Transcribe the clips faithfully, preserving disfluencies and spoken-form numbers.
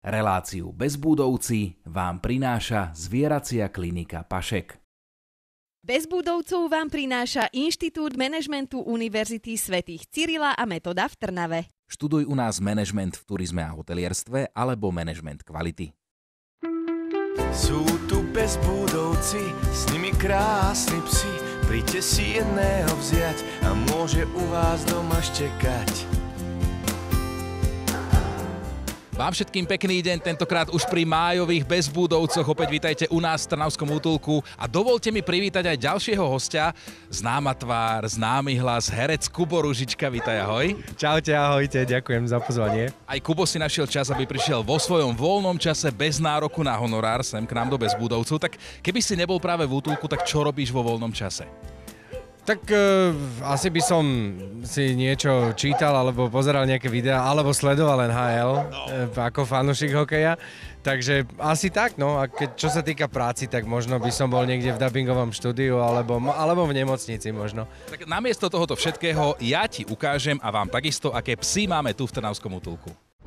Reláciu Bezbúdovci vám prináša Zvieracia klinika Pašek. Bezbúdovcov vám prináša Inštitút manažmentu Univerzity svätých Cyrila a Metoda v Trnave. Študuj u nás manažment v turizme a hotelierstve alebo manažment kvality. Sú tu bezbúdovci, s nimi krásni psi. Príďte si jedného vziať a môže u vás doma štekať. Vám všetkým pekný deň, tentokrát už pri májových bezbúdovcoch. Opäť vítajte u nás v Trnavskom útulku a dovolte mi privítať aj ďalšieho hostia. Známa tvár, známy hlas, herec Kubo Ružička, vítaj, ahoj. Čaute, ahojte, ďakujem za pozvanie. Aj Kubo si našiel čas, aby prišiel vo svojom voľnom čase bez nároku na honorár sem k nám do bezbúdovcov. Tak keby si nebol práve v útulku, tak čo robíš vo voľnom čase? Tak uh, asi by som si niečo čítal, alebo pozeral nejaké videá, alebo sledoval en há el no. uh, ako fanúšik hokeja. Takže asi tak, no. A keď, čo sa týka práci, tak možno by som bol niekde v dabingovom štúdiu, alebo, alebo v nemocnici možno. Tak namiesto tohoto všetkého ja ti ukážem a vám takisto, aké psy máme tu v Trnavskom útulku.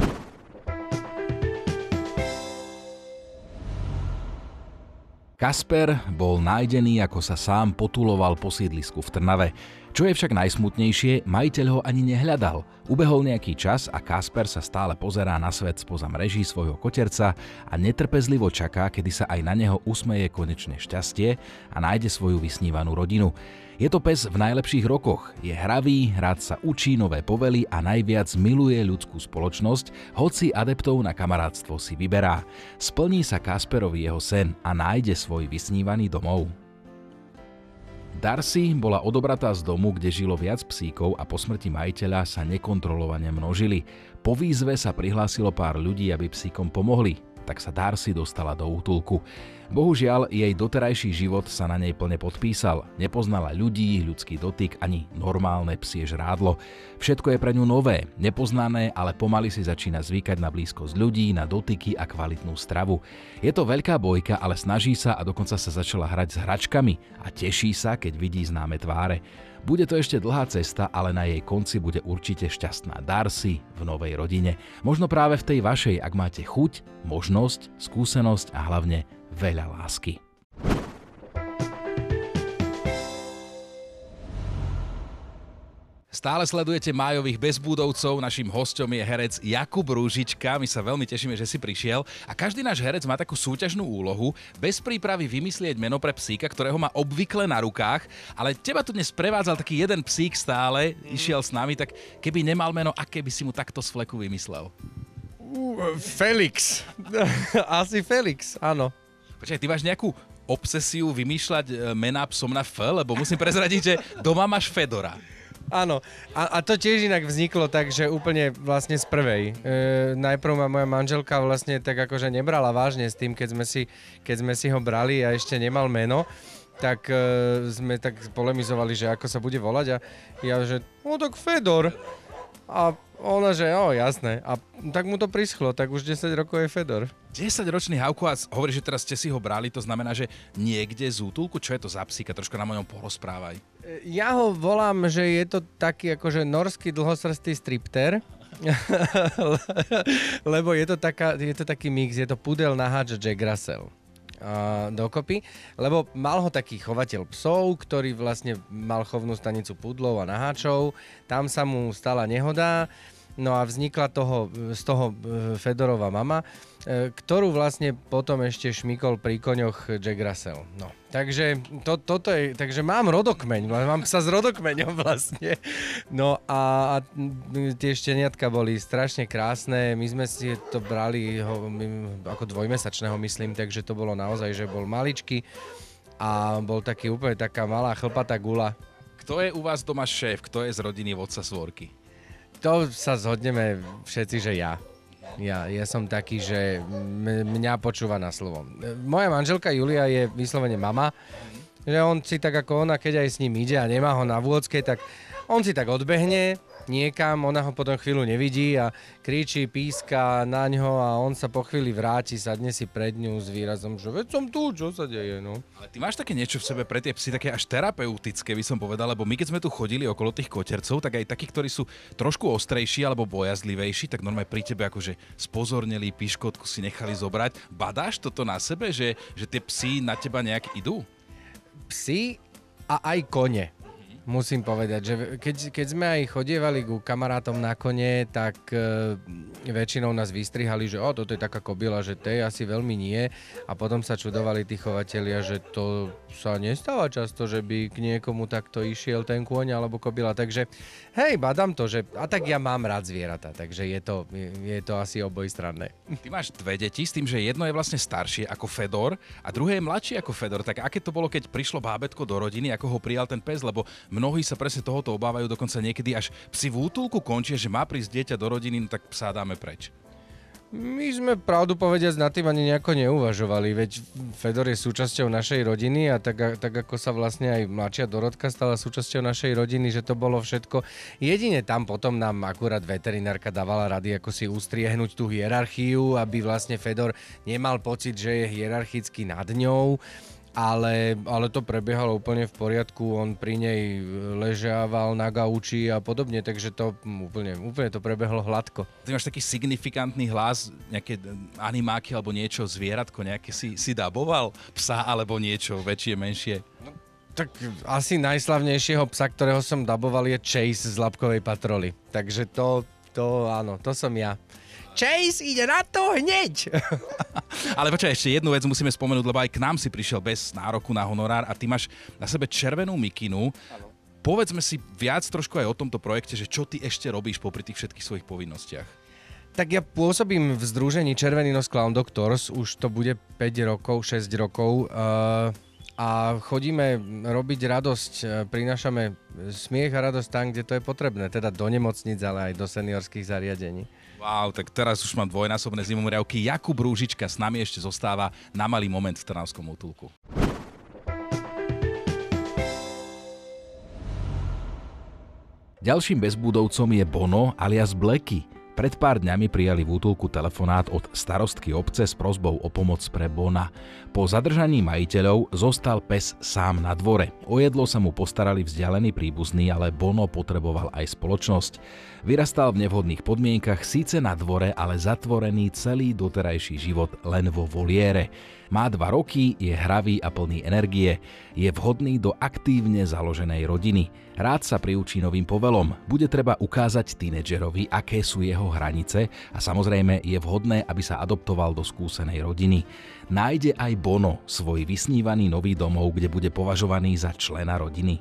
Kasper bol nájdený, ako sa sám potuloval po sídlisku v Trnave. Čo je však najsmutnejšie, majiteľ ho ani nehľadal. Ubehol nejaký čas a Kasper sa stále pozerá na svet spoza mreží svojho koterca a netrpezlivo čaká, kedy sa aj na neho usmeje konečne šťastie a nájde svoju vysnívanú rodinu. Je to pes v najlepších rokoch, je hravý, rád sa učí nové povely a najviac miluje ľudskú spoločnosť, hoci adeptov na kamarátstvo si vyberá. Splní sa Kasperovi jeho sen a nájde svoj vysnívaný domov. Darcy bola odobratá z domu, kde žilo viac psíkov a po smrti majiteľa sa nekontrolovane množili. Po výzve sa prihlásilo pár ľudí, aby psíkom pomohli. Tak sa Darcy dostala do útulku. Bohužiaľ, jej doterajší život sa na nej plne podpísal. Nepoznala ľudí, ľudský dotyk ani normálne psie žrádlo. Všetko je pre ňu nové, nepoznané, ale pomaly si začína zvykať na blízkosť ľudí, na dotyky a kvalitnú stravu. Je to veľká bojka, ale snaží sa a dokonca sa začala hrať s hračkami a teší sa, keď vidí známe tváre. Bude to ešte dlhá cesta, ale na jej konci bude určite šťastná Darcy v novej rodine. Možno práve v tej vašej, ak máte chuť, možnosť, skúsenosť a hlavne veľa lásky. Stále sledujete májových bezbúdovcov, naším hosťom je herec Jakub Ružička, my sa veľmi tešíme, že si prišiel a každý náš herec má takú súťažnú úlohu bez prípravy vymyslieť meno pre psíka, ktorého má obvykle na rukách, ale teba tu dnes prevádzal taký jeden psík stále, išiel s nami, tak keby nemal meno, aké by si mu takto z fleku vymyslel? Uh, Felix, asi Felix, áno. Počkaj, ty máš nejakú obsesiu vymýšľať mená psom na F, lebo musím prezradiť, že doma máš Fedora. Áno, a, a to tiež inak vzniklo tak, že úplne vlastne z prvej. E, najprv ma moja manželka vlastne tak akože nebrala vážne s tým, keď sme si, keď sme si ho brali a ešte nemal meno, tak e, sme tak polemizovali, že ako sa bude volať a ja, že no tak Fedor. A ona, že jo, jasné. A tak mu to prischlo, tak už desať rokov je Fedor. desaťročný Havko a hovorí, že teraz ste si ho brali, to znamená, že niekde z útulku? Čo je to za psíka? Troška nám o ňom porozprávaj. Ja ho volám, že je to taký akože norský dlhosrstý stripter, lebo je to, taká, je to taký mix, je to pudel naháč Jack Russell. Uh, dokopy, lebo mal ho taký chovateľ psov, ktorý vlastne mal chovnú stanicu pudlov a naháčov, tam sa mu stala nehoda, no a vznikla toho, z toho Fedorova mama, ktorú vlastne potom ešte šmykol pri koňoch Jack Russell. No, takže to, toto je, takže mám rodokmeň, mám psa s rodokmeňom vlastne. No a, a tie šteniatka boli strašne krásne, my sme si to brali ho, my, ako dvojmesačného myslím, takže to bolo naozaj, že bol maličký a bol taký úplne taká malá chlpatá gula. Kto je u vás doma šéf? Kto je z rodiny vodca svorky? To sa zhodneme všetci, že ja. Ja, ja som taký, že m- mňa počúva na slovo. Moja manželka Julia je vyslovene mama, že on si tak ako ona, keď aj s ním ide a nemá ho na vôdzke, tak on si tak odbehne, niekam, ona ho potom chvíľu nevidí a kričí, píska na ňo a on sa po chvíli vráti, sadne si pred ňu s výrazom, že veď som tu, čo sa deje, no. Ale ty máš také niečo v sebe pre tie psy, také až terapeutické, by som povedal, lebo my keď sme tu chodili okolo tých kotercov, tak aj takí, ktorí sú trošku ostrejší alebo bojazlivejší, tak normálne pri tebe akože spozornili, piškotku si nechali zobrať. Badáš toto na sebe, že, že tie psy na teba nejak idú? Psy a aj kone. Musím povedať, že keď, keď sme aj chodievali ku kamarátom na kone, tak e, väčšinou nás vystrihali, že o, toto je taká kobila, že tej asi veľmi nie. A potom sa čudovali tí chovatelia, že to sa nestáva často, že by k niekomu takto išiel ten kôň alebo kobila. Takže hej, badám to, že a tak ja mám rád zvieratá, takže je to, je, je to asi obojstranné. Ty máš dve deti s tým, že jedno je vlastne staršie ako Fedor a druhé je mladšie ako Fedor. Tak aké to bolo, keď prišlo bábätko do rodiny, ako ho prijal ten pes, lebo mnohí sa presne tohoto obávajú, dokonca niekedy až psi v útulku končia, že má prísť dieťa do rodiny, no tak psa dáme preč. My sme pravdu povediac nad tým ani nejako neuvažovali, veď Fedor je súčasťou našej rodiny a tak, tak ako sa vlastne aj mladšia Dorotka stala súčasťou našej rodiny, že to bolo všetko. Jedine tam potom nám akurát veterinárka dávala rady, ako si ustriehnúť tú hierarchiu, aby vlastne Fedor nemal pocit, že je hierarchicky nad ňou. Ale, ale to prebiehalo úplne v poriadku, on pri nej ležával na gauči a podobne, takže to úplne, úplne to prebehlo hladko. Ty máš taký signifikantný hlas, nejaké animáky alebo niečo, zvieratko nejaké si, si daboval? Psa alebo niečo, väčšie, menšie? No, tak asi najslavnejšieho psa, ktorého som daboval, je Chase z Labkovej patroly. Takže to, to áno, to som ja. Chase ide na to hneď! Ale počkaj, ešte jednu vec musíme spomenúť, lebo aj k nám si prišiel bez nároku na honorár a ty máš na sebe červenú mikinu. Ano. Povedzme si viac trošku aj o tomto projekte, že čo ty ešte robíš popri tých všetkých svojich povinnostiach. Tak ja pôsobím v združení Červený nos Clown Doctors, už to bude päť rokov, šesť rokov. Uh... A chodíme robiť radosť, prinášame smiech a radosť tam, kde to je potrebné, teda do nemocnic, ale aj do seniorských zariadení. Wow, tak teraz už mám dvojnásobné zimomriavky. Jakub Rúžička s nami ešte zostáva na malý moment v Trnavskom útulku. Ďalším bezbúdovcom je Bono alias Blacky. Pred pár dňami prijali v útulku telefonát od starostky obce s prosbou o pomoc pre Bona. Po zadržaní majiteľov zostal pes sám na dvore. O jedlo sa mu postarali vzdialení príbuzní, ale Bono potreboval aj spoločnosť. Vyrastal v nevhodných podmienkach, síce na dvore, ale zatvorený celý doterajší život len vo voliére. Má dva roky, je hravý a plný energie. Je vhodný do aktívne založenej rodiny. Rád sa priučí novým povelom. Bude treba ukázať tínedžerovi, aké sú jeho hranice a samozrejme je vhodné, aby sa adoptoval do skúsenej rodiny. Nájde aj Bono svoj vysnívaný nový domov, kde bude považovaný za člena rodiny.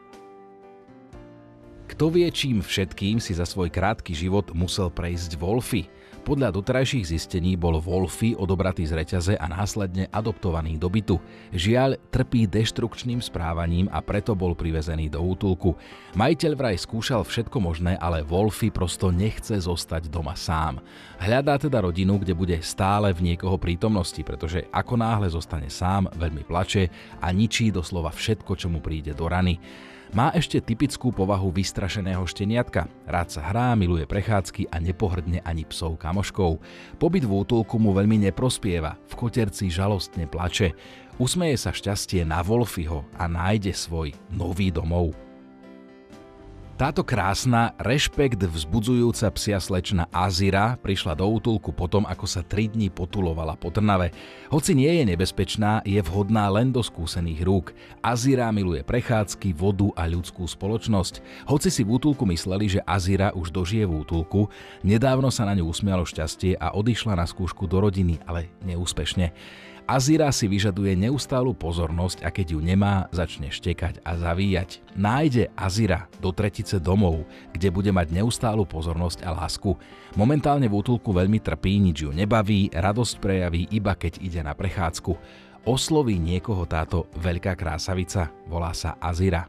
Kto vie, čím všetkým si za svoj krátky život musel prejsť Wolfy? Podľa doterajších zistení bol Wolfy odobratý z reťaze a následne adoptovaný do bytu. Žiaľ, trpí deštrukčným správaním a preto bol privezený do útulku. Majiteľ vraj skúšal všetko možné, ale Wolfy prosto nechce zostať doma sám. Hľadá teda rodinu, kde bude stále v niekoho prítomnosti, pretože ako náhle zostane sám, veľmi plače a ničí doslova všetko, čo mu príde do rany. Má ešte typickú povahu vystrašeného šteniatka. Rád sa hrá, miluje prechádzky a nepohrdne ani psov kamoškov. Pobyt v útulku mu veľmi neprospieva, v koterci žalostne plače. Usmeje sa šťastie na Wolfyho a nájde svoj nový domov. Táto krásna, rešpekt vzbudzujúca psia slečna Azira prišla do útulku potom, ako sa tri dni potulovala po Trnave. Hoci nie je nebezpečná, je vhodná len do skúsených rúk. Azira miluje prechádzky, vodu a ľudskú spoločnosť. Hoci si v útulku mysleli, že Azira už dožije v útulku, nedávno sa na ňu usmialo šťastie a odišla na skúšku do rodiny, ale neúspešne. Azira si vyžaduje neustálu pozornosť a keď ju nemá, začne štekať a zavíjať. Nájde Azira do tretice domov, kde bude mať neustálu pozornosť a lásku. Momentálne v útulku veľmi trpí, nič ju nebaví, radosť prejaví iba keď ide na prechádzku. Osloví niekoho táto veľká krásavica, volá sa Azira.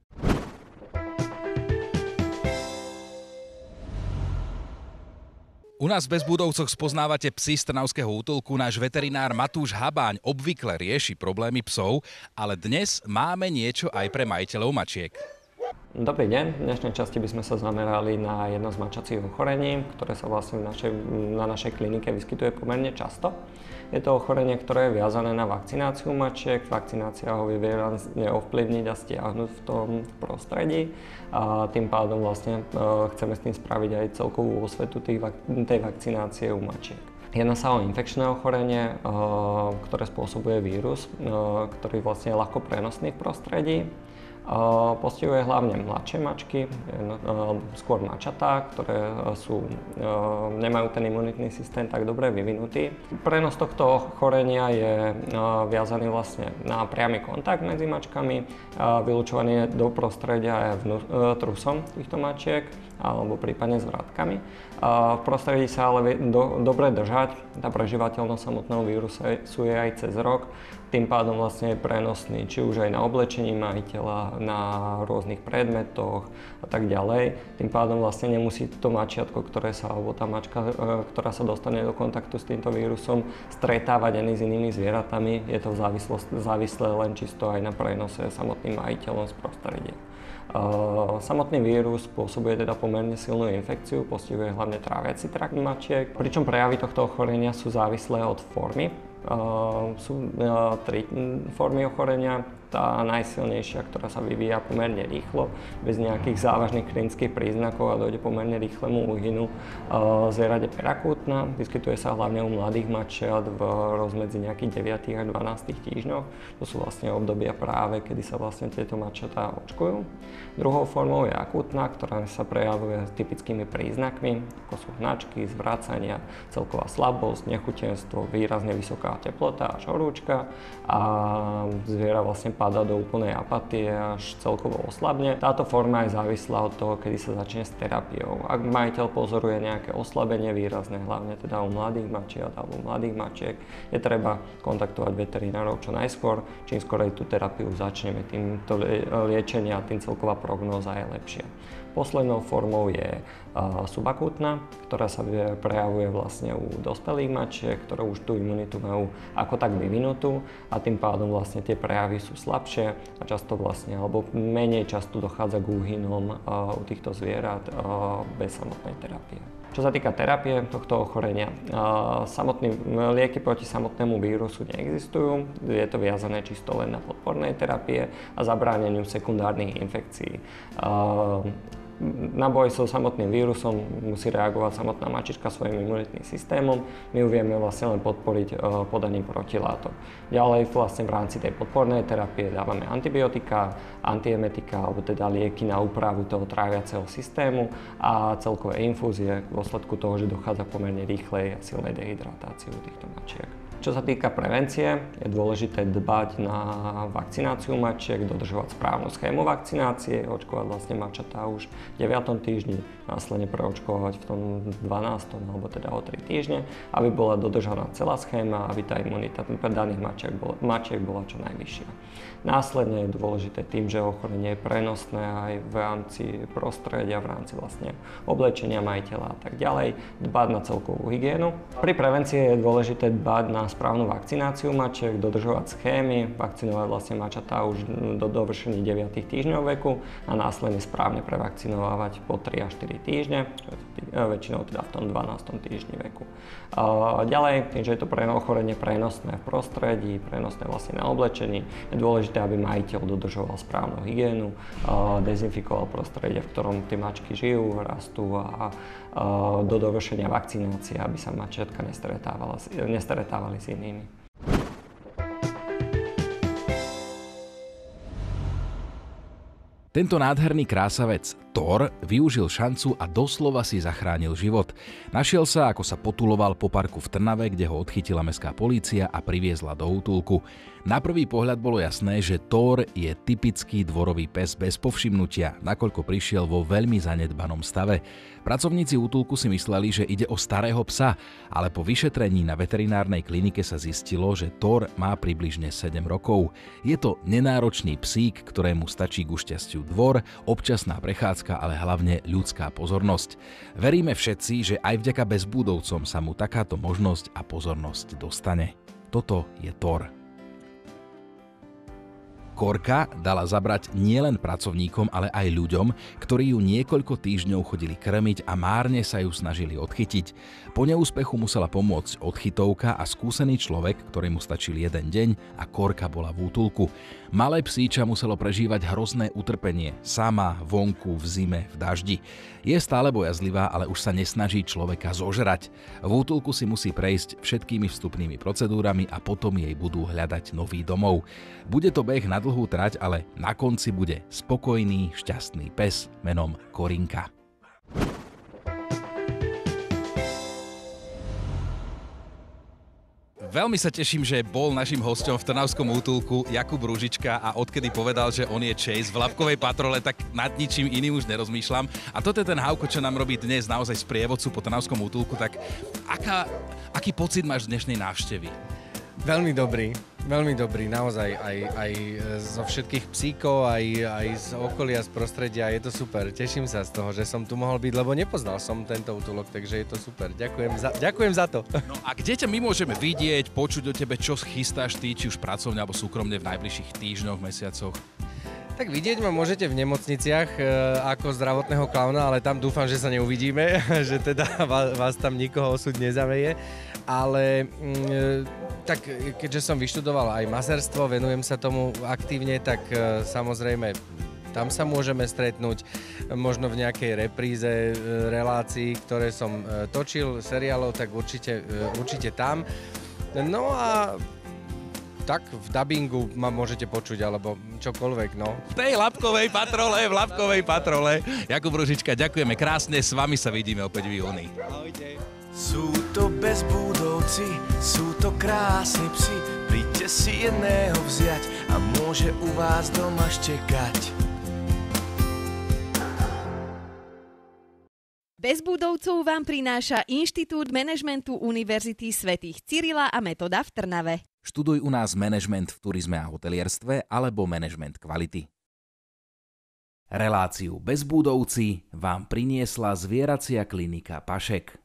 U nás v Bezbúdovcoch spoznávate psy z Trnavského útulku. Náš veterinár Matúš Habáň obvykle rieši problémy psov, ale dnes máme niečo aj pre majiteľov mačiek. Dobrý deň, v dnešnej časti by sme sa zamerali na jedno z mačacích ochorení, ktoré sa vlastne v našej, na našej klinike vyskytuje pomerne často. Je to ochorenie, ktoré je viazané na vakcináciu mačiek. Vakcinácia ho vie výrazne ovplyvniť a stiahnuť v tom prostredí. A tým pádom vlastne chceme s tým spraviť aj celkovú osvetu tých, tej vakcinácie u mačiek. Jedná sa o infekčné ochorenie, ktoré spôsobuje vírus, ktorý vlastne je ľahko prenosný v prostredí. Postihuje hlavne mladšie mačky, skôr mačatá, ktoré sú, nemajú ten imunitný systém tak dobre vyvinutý. Prenos tohto ochorenia je viazaný vlastne na priamy kontakt medzi mačkami, vylučovaný do prostredia aj trusom týchto mačiek alebo prípadne s vratkami. V prostredí sa ale do, dobre držať, tá prežívateľnosť samotného vírusu je aj cez rok. Tým pádom vlastne je prenosný, či už aj na oblečení majiteľa, na rôznych predmetoch a tak ďalej. Tým pádom vlastne nemusí to mačiatko, ktoré sa, alebo tá mačka, ktorá sa dostane do kontaktu s týmto vírusom, stretávať ani s inými zvieratami. Je to závislé len čisto aj na prenose samotným majiteľom z prostredia. Uh, samotný vírus spôsobuje teda pomerne silnú infekciu, postihuje hlavne tráviaci trakt mačiek, pričom prejavy tohto ochorenia sú závislé od formy. Uh, sú uh, tri formy ochorenia. Tá najsilnejšia, ktorá sa vyvíja pomerne rýchlo, bez nejakých závažných klinických príznakov a dojde pomerne rýchlemu úhynu. Zviera je perakútna, vyskytuje sa hlavne u mladých mačiat v rozmedzi nejakých deviatich až dvanástich týždňoch. To sú vlastne obdobia práve, kedy sa vlastne tieto mačatá očkujú. Druhou formou je akútna, ktorá sa prejavuje typickými príznakmi, ako sú hnačky, zvracania, celková slabosť, nechutenstvo, výrazne vysoká teplota až horúčka a zviera vlastne padá do úplnej apatie až celkovo oslabne. Táto forma je závislá od toho, kedy sa začne s terapiou. Ak majiteľ pozoruje nejaké oslabenie výrazné, hlavne teda u mladých mačiat alebo mladých mačiek, je treba kontaktovať veterinárov čo najskôr. Čím skorej tú terapiu začneme, tým to liečenie a tým celková prognóza je lepšia. Poslednou formou je uh, subakútna, ktorá sa prejavuje vlastne u dospelých mačiek, ktoré už tú imunitu majú ako tak vyvinutú a tým pádom vlastne tie prejavy sú slabšie a často vlastne, alebo menej často dochádza k úhynom uh, u týchto zvierat uh, bez samotnej terapie. Čo sa týka terapie tohto ochorenia, uh, samotné lieky proti samotnému vírusu neexistujú, je to viazané čisto len na podpornej terapie a zabráneniu sekundárnych infekcií. Uh, Na boj so samotným vírusom musí reagovať samotná mačička svojim imunitným systémom. My ju vieme vlastne len podporiť podaním protilátok. Ďalej vlastne v rámci tej podpornej terapie dávame antibiotika, antiemetika, alebo teda lieky na úpravu toho tráviaceho systému a celkové infúzie v dôsledku toho, že dochádza pomerne rýchlej a silnej dehydratácii u týchto mačiek. Čo sa týka prevencie, je dôležité dbať na vakcináciu mačiek, dodržovať správnu schému vakcinácie, očkovať vlastne mačatá už v deviatom týždni, následne preočkovať v tom dvanástom alebo teda o tri týždne, aby bola dodržaná celá schéma, aby tá imunita pre daných mačiek bola, mačiek bola čo najvyššia. Následne je dôležité tým, že ochorenie je prenosné aj v rámci prostredia, v rámci vlastne oblečenia majiteľa a tak ďalej, dbať na celkovú hygienu. Pri prevencii je dôležité dbať na správnu vakcináciu mačiek, dodržovať schémy, vakcinovať vlastne mačatá už do dovršení deviatich týždňov veku a následne správne prevakcinovať po tri až štyri týždne, väčšinou teda v tom dvanástom týždni veku. Ďalej, tým, že je to ochorenie prenosné v prostredí, prenosné vlastne na oblečení, je dôležité, aby majiteľ dodržoval správnu hygienu, dezinfikoval prostredie, v ktorom tie mačky žijú, rastú a do dovršenia vakcinácie, aby sa mačiatka nestretávali s inými. Tento nádherný krásavec Thor využil šancu a doslova si zachránil život. Našiel sa, ako sa potuloval po parku v Trnave, kde ho odchytila mestská polícia a priviezla do útulku. Na prvý pohľad bolo jasné, že Thor je typický dvorový pes bez povšimnutia, nakoľko prišiel vo veľmi zanedbanom stave. Pracovníci útulku si mysleli, že ide o starého psa, ale po vyšetrení na veterinárnej klinike sa zistilo, že Thor má približne sedem rokov. Je to nenáročný psík, ktorému stačí ku šťastiu dvor, občasná prechádzka, ale hlavne ľudská pozornosť. Veríme všetci, že aj vďaka bezbúdovcom sa mu takáto možnosť a pozornosť dostane. Toto je Thor. Korka dala zabrať nielen pracovníkom, ale aj ľuďom, ktorí ju niekoľko týždňov chodili krmiť a márne sa ju snažili odchytiť. Po neúspechu musela pomôcť odchytovka a skúsený človek, ktorému stačil jeden deň a Korka bola v útulku. Malé psíča muselo prežívať hrozné utrpenie, sama, vonku, v zime, v daždi. Je stále bojazlivá, ale už sa nesnaží človeka zožrať. V útulku si musí prejsť všetkými vstupnými procedúrami a potom jej budú hľadať nový domov. Bude to beh na dlhú trať, ale na konci bude spokojný, šťastný pes menom Korinka. Veľmi sa teším, že bol našim hosťom v Trnavskom útulku Jakub Ružička a odkedy povedal, že on je Chase v Labkovej patrole, tak nad ničím iným už nerozmýšľam. A toto je ten Hauko, čo nám robí dnes naozaj sprievodcu po Trnavskom útulku, tak aká, aký pocit máš z dnešnej návštevy? Veľmi dobrý, veľmi dobrý, naozaj aj, aj zo všetkých psíkov, aj, aj z okolia, z prostredia, je to super. Teším sa z toho, že som tu mohol byť, lebo nepoznal som tento útulok, takže je to super. Ďakujem za, ďakujem za to. No a kde ťa my môžeme vidieť, počuť o tebe, čo chystáš ty, či už pracovne alebo súkromne v najbližších týždňoch, mesiacoch? Tak vidieť ma môžete v nemocniciach e, ako zdravotného klauna, ale tam dúfam, že sa neuvidíme, že teda vás, vás tam nikoho osud nezameje. Ale mm, tak keďže som vyštudoval aj maserstvo, venujem sa tomu aktívne, tak e, samozrejme tam sa môžeme stretnúť, možno v nejakej repríze e, relácií, ktoré som e, točil, seriálov, tak určite, e, určite tam. No a tak v dabingu ma môžete počuť, alebo čokoľvek, no. V tej Labkovej patrole, v Labkovej patrole. Jakub Ružička, ďakujeme krásne, s vami sa vidíme opäť v júni. Ahojte. Sú to bezbúdovci, sú to krásni psi, príďte si jedného vziať a môže u vás doma štekať. Bezbúdovcov vám prináša Inštitút manažmentu Univerzity svätých Cyrila a Metoda v Trnave. Študuj u nás manažment v turizme a hotelierstve alebo manažment kvality. Reláciu Bezbúdovci vám priniesla zvieracia klinika Pašek.